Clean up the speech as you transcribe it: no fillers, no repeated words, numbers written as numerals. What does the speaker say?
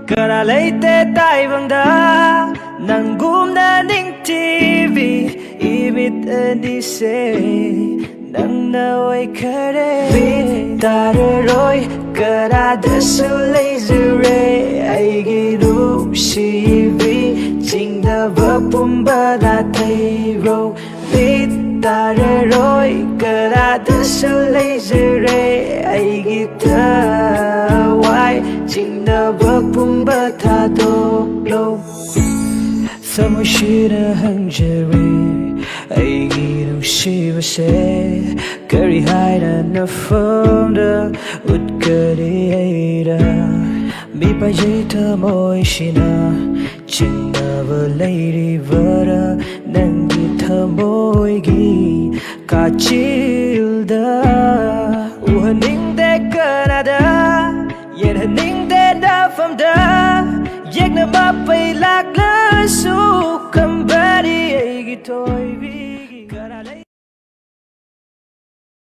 Kara leite tai vangda nangumna ning TV imit ani se nang na oi khare bit tararoi kara dasu laser ai gi ru si vi ching da va pumba da thai ro bit tararoi kara dasu laser ai gi ta wai ching da va pumba tha do lo Samushira hangjari aigi nung shiva se Kari haida na fonda utkari aida Mi pa jita moi shina Chingna va lady vara Nangi tha moi gi Kachilda Uhaning de kanada Yen haning de da from da Yek na mapay lạc lá su cầm ba đi ai gi thôi